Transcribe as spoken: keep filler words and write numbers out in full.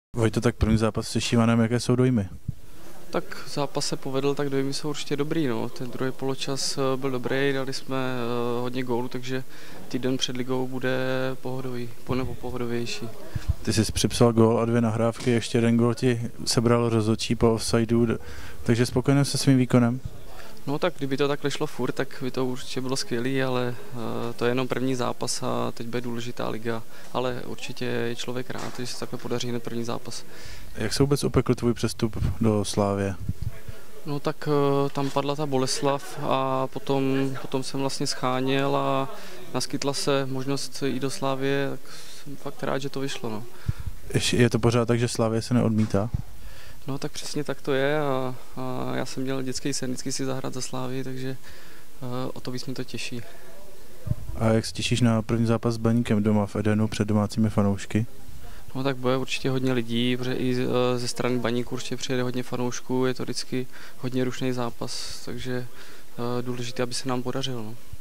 Vojto, tak první zápas se Šívanem, jaké jsou dojmy? Tak zápas se povedl, tak dojmy jsou určitě dobrý. No. Ten druhý poločas byl dobrý, dali jsme uh, hodně gólů, takže týden před ligou bude pohodový, nebo pohodovější. Ty jsi připsal gól a dvě nahrávky, ještě jeden gól ti sebral rozhodčí po offsideu, takže spokojený se svým výkonem? No tak kdyby to takhle šlo furt, tak by to určitě bylo skvělý, ale uh, to je jenom první zápas a teď bude důležitá liga, ale určitě je člověk rád, že se takhle podaří hned první zápas. Jak se vůbec upekl tvůj přestup do Slávie? No tak uh, tam padla ta Boleslav a potom, potom jsem vlastně scháněl a naskytla se možnost jít do Slávie, tak jsem fakt rád, že to vyšlo. No. Je to pořád tak, že Slávie se neodmítá? No tak přesně tak to je a, a já jsem měl dětský sen vždycky si zahrát za Slávii, takže uh, o to víc mě to těší. A jak se těšíš na první zápas s Baníkem doma v Edenu před domácími fanoušky? No tak bude určitě hodně lidí, protože i ze strany Baníku určitě přijede hodně fanoušků, je to vždycky hodně rušný zápas, takže uh, důležité, aby se nám podařilo. No.